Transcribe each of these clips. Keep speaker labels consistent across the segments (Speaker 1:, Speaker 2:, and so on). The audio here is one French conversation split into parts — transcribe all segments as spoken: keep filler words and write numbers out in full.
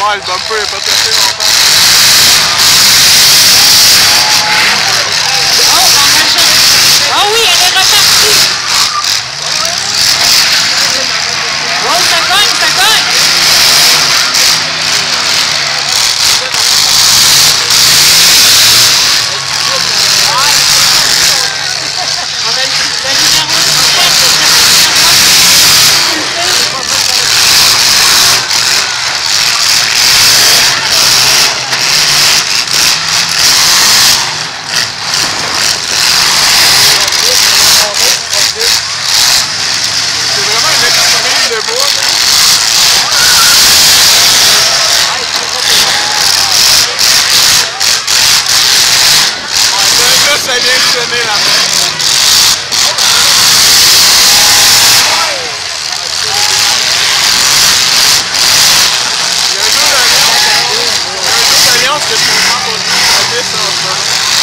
Speaker 1: Ouais, le bumper est pas très longtemps.
Speaker 2: Oh oui, elle est repartie. Oh, ça cogne, ça cogne.
Speaker 1: Ça vient de sonner la main. Il y a un jeu d'alliance que je comprends pas à dix en ce moment.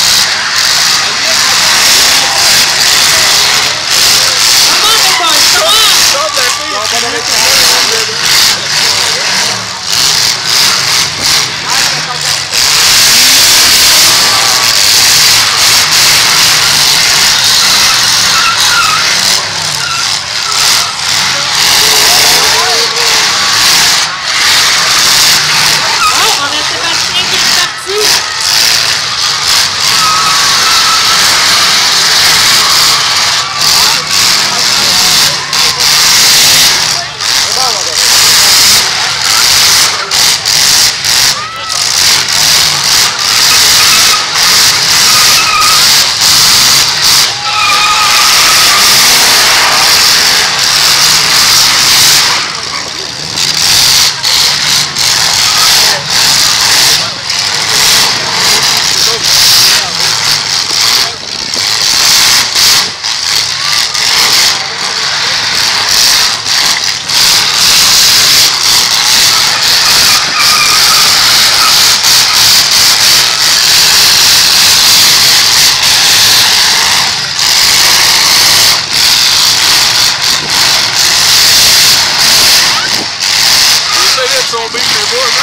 Speaker 1: Tomber, mais bon, hein?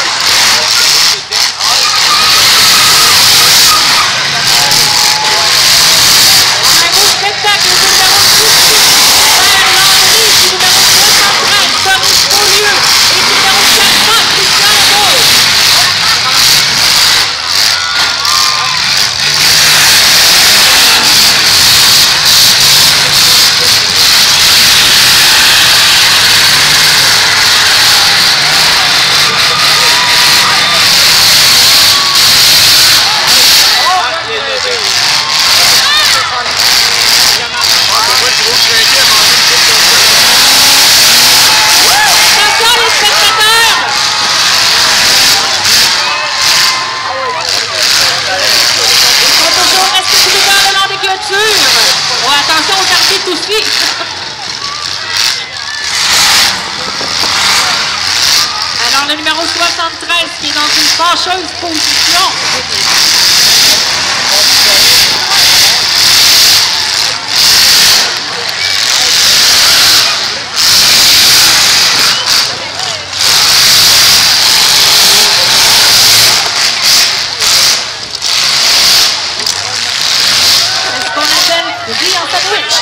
Speaker 1: Attention aux arbitres aussi. Alors le numéro soixante-treize qui est dans une fâcheuse position. C'est ce qu'on appelle le vie en sandwich.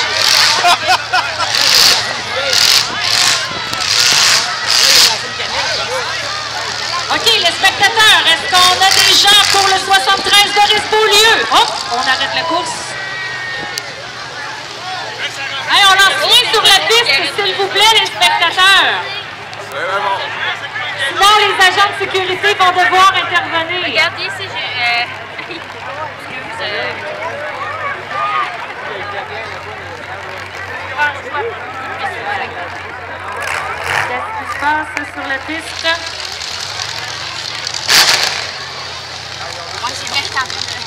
Speaker 1: OK, les spectateurs, est-ce qu'on a des gens pour le soixante-treize Doris Beaulieu? Oh, on arrête la course. Hey, on lance rien sur la piste, s'il vous plaît, les spectateurs. Sinon, les agents de sécurité vont devoir intervenir.
Speaker 3: Regardez ici, j'ai... Euh... Excuse, euh...
Speaker 2: Qu'est-ce qui se passe sur la piste?
Speaker 3: Moi, j'ai bien le temps.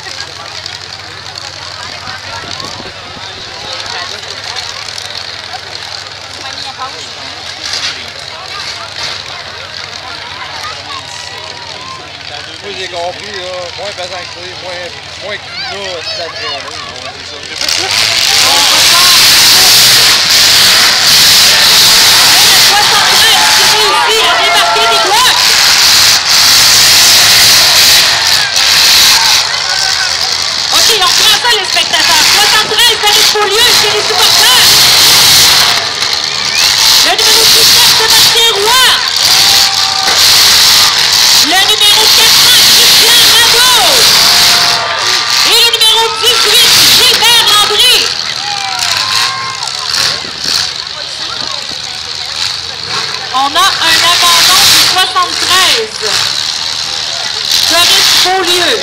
Speaker 4: Moi, j'ai compris, là, moins pesant que ça, moins, moins que là, ça traîne.
Speaker 2: soixante-treize qui réussit à débarquer des blocs.
Speaker 1: treize. Doris Beaulieu.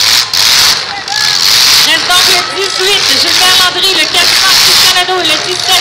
Speaker 1: Reste donc le dix-huit, Gilbert Landry, le quatre cents Cristiano, le dix-sept.